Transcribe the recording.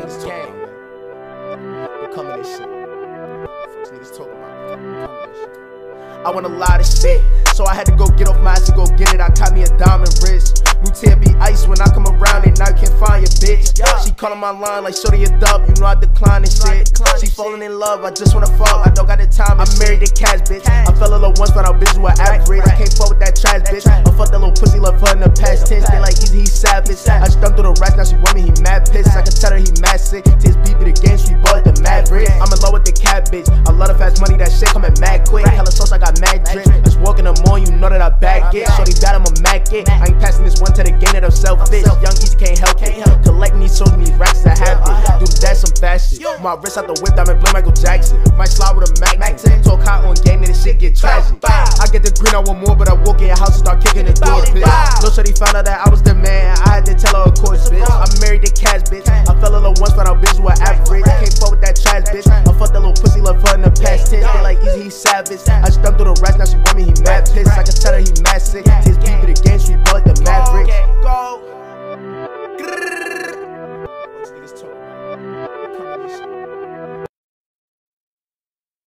niggas talking about, man. Becoming this shit. Fuck niggas talking about. Becoming this shit. I want a lot of shit, so I had to go get off my ass and go get it. I caught me a diamond wrist. New tear be ice when I come around and now you can't find your bitch. She calling my line like shorty a dub, you know I decline this shit. She falling in love, I just wanna fuck, I don't got the time. I'm married to cash, bitch. I fell a little once, but I'm busy with average. I can't fuck with that trash, bitch. I fucked that little pussy, love her in the past tense. They like easy, he savage. I just thumped through the racks, now she want me, he mad pissed. I can tell her he mad sick. Tis beat the game, she bought the Maverick. I'm in love with the cat, bitch. I love the fast money, that shit coming mad quick. Hella sauce, I got mad drip. Just walking the morning, you know that I bag it. Shorty bad, I'ma mac it. I ain't passing this one to the game that I'm selfish. Young East can't help it. Collecting these souls, these racks that have it. Do that some fast shit. My wrist out the whip, diamond blue Michael Jackson. Might slide with a Mac 10. Talk hot on game, then this shit get tragic. I get the green, I want more, but I walk in your house and start kicking the door, bitch. Lil' shorty found out that I was the man. I had to tell her, of course, bitch. I'm married to cash, bitch. I fell a little once, but I'm busy with average. I can't fuck with that trash, bitch. I fucked that little pussy, love her in the past tense. They like easy, he savage. I just thumped through the racks, now she want me, he mad pissed. I can tell her he mad sick. Tis beat the game, she bought the Maverick.